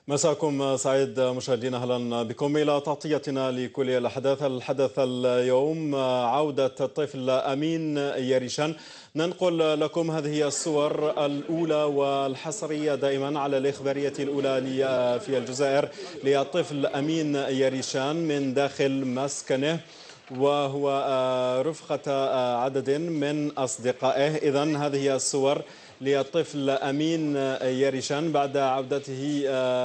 مساكم سعيد مشاهدينا، اهلا بكم الى تغطيتنا لكل الاحداث. الحدث اليوم عودة الطفل امين ياريشان. ننقل لكم هذه الصور الاولى والحصريه دائما على الاخباريه الاولى في الجزائر للطفل امين ياريشان من داخل مسكنه، وهو رفقة عدد من أصدقائه. إذن هذه الصور للطفل أمين ياريشان بعد عودته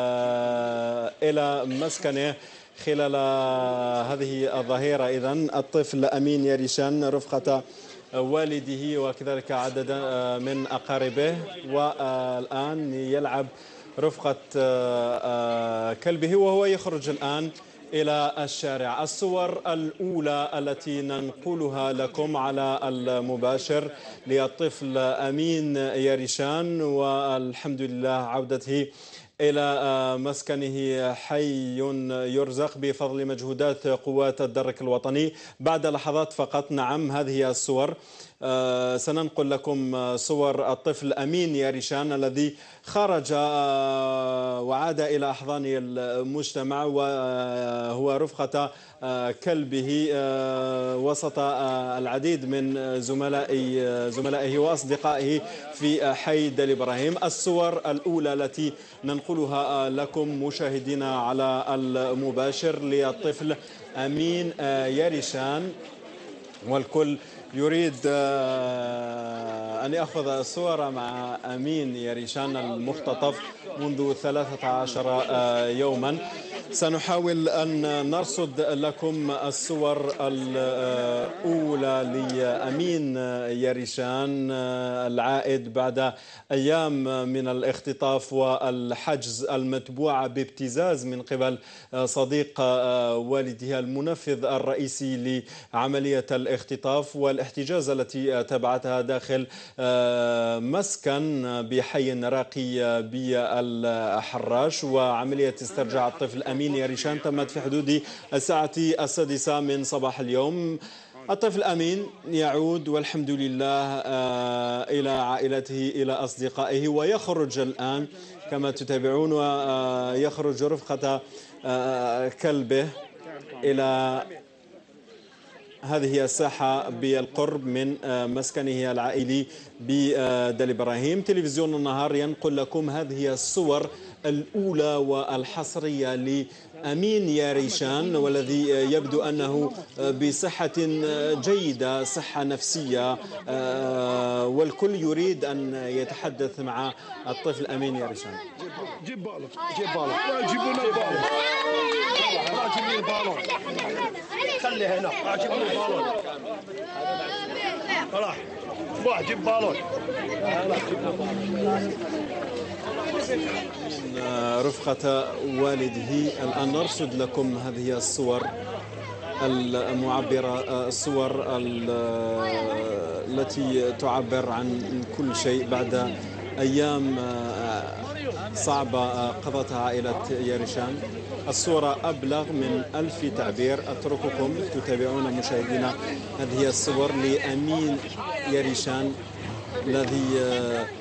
إلى مسكنه خلال هذه الظهيرة. إذن الطفل أمين ياريشان رفقة والده وكذلك عدد من أقاربه، والآن يلعب رفقة كلبه وهو يخرج الآن إلى الشارع. الصور الأولى التي ننقلها لكم على المباشر للطفل أمين ياريشان، والحمد لله عودته إلى مسكنه حي يرزق بفضل مجهودات قوات الدرك الوطني. بعد لحظات فقط، نعم، هذه الصور. سننقل لكم صور الطفل أمين ياريشان الذي خرج وعاد إلى أحضان المجتمع، وهو رفقة كلبه وسط العديد من زملائه وأصدقائه في حي دلي إبراهيم. الصور الأولى التي ننقلها لكم مشاهدينا على المباشر للطفل أمين ياريشان، والكل يريد أن يأخذ الصور مع أمين ياريشان المختطف منذ 13 يوما. سنحاول أن نرصد لكم الصور الأولى لأمين ياريشان العائد بعد أيام من الاختطاف والحجز المتبوعة بابتزاز من قبل صديق والده المنفذ الرئيسي لعملية الاختطاف والاحتجاز التي تبعتها داخل مسكن بحي راقي بالحراش. وعملية استرجاع الطفل أمين ياريشان تمت في حدود الساعة 6 من صباح اليوم. الطفل أمين يعود والحمد لله إلى عائلته، إلى أصدقائه، ويخرج الآن كما تتابعون، ويخرج رفقة كلبه إلى هذه الساحة بالقرب من مسكنه العائلي بدلي إبراهيم. تلفزيون النهار ينقل لكم هذه الصور الأولى والحصرية لأمين ياريشان، والذي يبدو أنه بصحة جيدة، صحة نفسية، والكل يريد أن يتحدث مع الطفل أمين ياريشان. جيب بالون، جيب بالون، جيبوا لنا البالون، جيب لي البالون، خليه هنا، جيب لي البالون، راح واحد جيب بالون. رفقة والده. الآن نرصد لكم هذه الصور المعبرة، الصور التي تعبر عن كل شيء بعد أيام صعبة قضتها عائلة ياريشان. الصورة أبلغ من 1000 تعبير. أترككم تتابعون مشاهدينا هذه الصور لأمين ياريشان الذي